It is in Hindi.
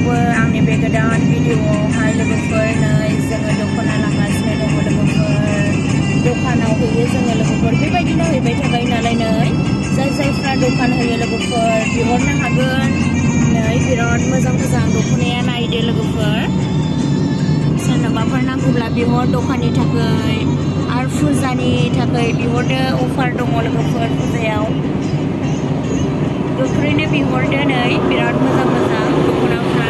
सानफ्रोमबो आंनि बे गोदान भिडिअआवहाय लोगोफोर नै जोङो दख'ना लांगासिनो दङ लोगोफोर दखानाव होयो जोङो लोगोफोर बेबायदिनो हैबाय थाबाय नालाय नै जायफ्रा दखान होयो लोगोफोर बिहरनो हागोन नै बिराद मोजां दख'नाया नायदो लोगोफोर सोरनोबाफोर नांगौब्ला बिहर दखाननि थाखाय आरो फुजानि थाखाय बिहरदो अफार दङ लोगोफोर फुजायाव गोख्रैनो बिहरदो नै बिराद मोजां दख'नाफोरा